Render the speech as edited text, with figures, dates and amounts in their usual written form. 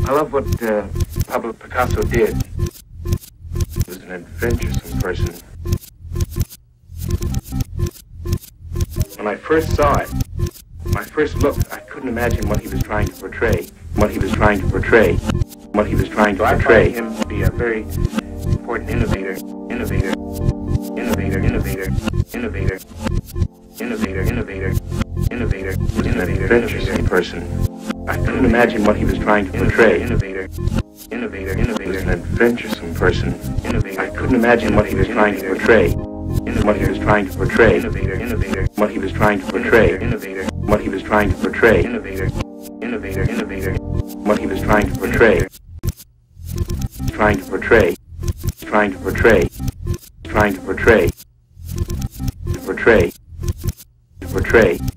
I love what Pablo Picasso did. He was an adventuresome person. When I first saw it, my first look, I couldn't imagine what he was trying to portray. What he was trying to portray. What he was trying to portray. I find him to be a very important innovator. Innovator. Innovator. Innovator. Innovator. Innovator. Innovator. Innovator. He was an adventuresome person. I couldn't imagine what he was trying to portray. Innovator. Innovator. Innovator. He was an adventuresome person. Innovator. I couldn't imagine what he was trying to portray. What he was trying to portray. Innovator. Innovator. What he was trying to portray. Innovator. What he was trying to portray. Innovator. Innovator. Innovator. What he was trying to portray. Trying to portray. Trying to portray. Trying to portray. To portray. To portray.